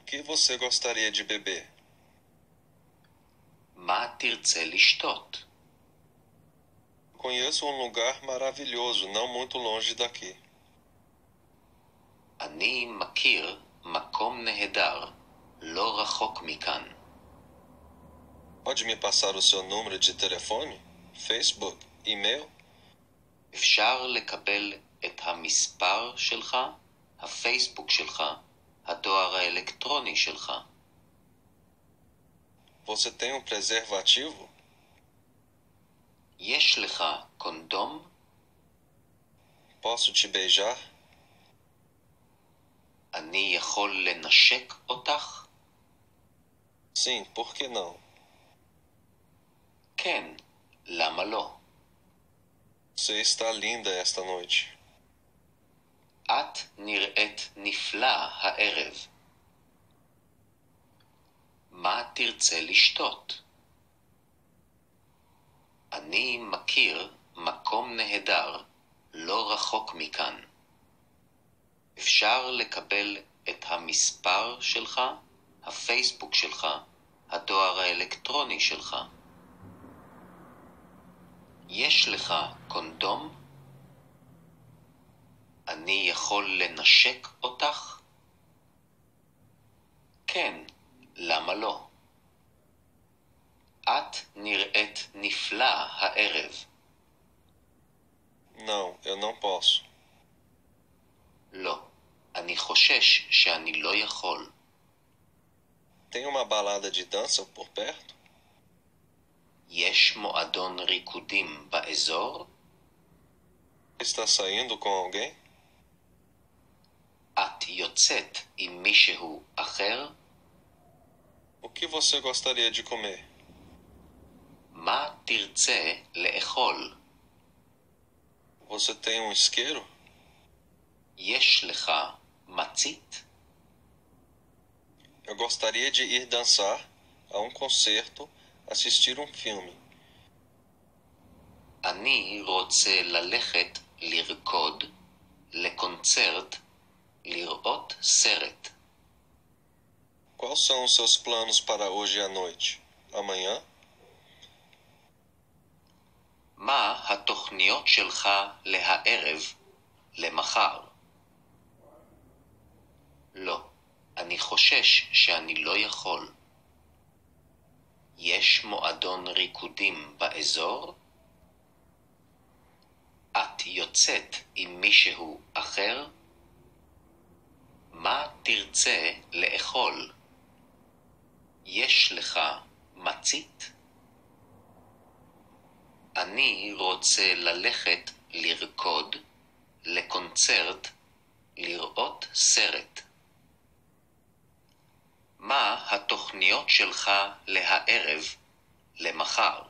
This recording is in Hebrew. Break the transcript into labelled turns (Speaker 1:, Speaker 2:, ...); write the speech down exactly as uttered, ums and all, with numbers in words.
Speaker 1: que você gostaria de beber?
Speaker 2: מה תרצה לשתות?
Speaker 1: Conheço um lugar maravilhoso, não muito longe daqui.
Speaker 2: אני מכיר מקום נהדר, לא רחוק מכאן.
Speaker 1: Pode me passar o seu número de telefone, Facebook, e-mail?
Speaker 2: אפשר לקבל את המספר שלך, הפייסבוק שלך, הדואר האלקטרוני שלך.
Speaker 1: Você tem um preservativo?
Speaker 2: יש לך קונדום?
Speaker 1: Posso te beijar?
Speaker 2: אני יכול לנשק אותך?
Speaker 1: Sim, por que não?
Speaker 2: כן, למה לא?
Speaker 1: Você está linda esta noite.
Speaker 2: את נראית נפלא הערב. מה תרצה לשתות? אני מכיר מקום נהדר, לא רחוק מכאן. אפשר לקבל את המספר שלך, הפייסבוק שלך, הדואר האלקטרוני שלך. יש לך קונדום? אני יכול לנשק אותך? כן, למה לא? את נראית נפלא הערב.
Speaker 1: Não, eu não posso.
Speaker 2: לא, אני חושש שאני לא יכול.
Speaker 1: Tem uma balada de dança por perto?
Speaker 2: יש מועדון ריקודים באזור?
Speaker 1: Está saindo com alguém?
Speaker 2: את יוצאת עם מישהו אחר?
Speaker 1: O que você gostaria de comer?
Speaker 2: מה תרצה לאכול?
Speaker 1: Você tem um isqueiro?
Speaker 2: יש לך מצית?
Speaker 1: Eu gostaria de ir dançar a um concerto, assistir um filme.
Speaker 2: אני רוצה ללכת לרקוד, לקונצרט, לראות סרט.
Speaker 1: Quais são os seus planos para hoje à noite? Amanhã?
Speaker 2: מה התוכניות שלך להערב, למחר? לא, אני חושש שאני לא יכול. יש מועדון ריקודים באזור? את יוצאת עם מישהו אחר? מה תרצה לאכול? יש לך מצית? אני רוצה ללכת לרקוד, לקונצרט, לראות סרט. מה התוכניות שלך להערב, למחר?